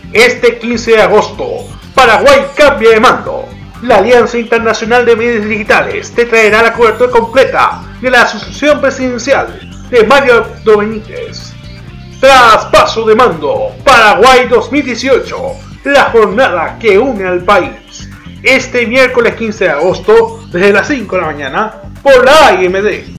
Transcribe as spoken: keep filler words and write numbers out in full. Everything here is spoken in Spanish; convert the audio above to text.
Este quince de agosto, Paraguay cambia de mando. La Alianza Internacional de Medios Digitales te traerá la cobertura completa de la sucesión presidencial de Mario Abdo Benítez. Traspaso de mando, Paraguay dos mil dieciocho, la jornada que une al país. Este miércoles quince de agosto, desde las cinco de la mañana, por la A I M D.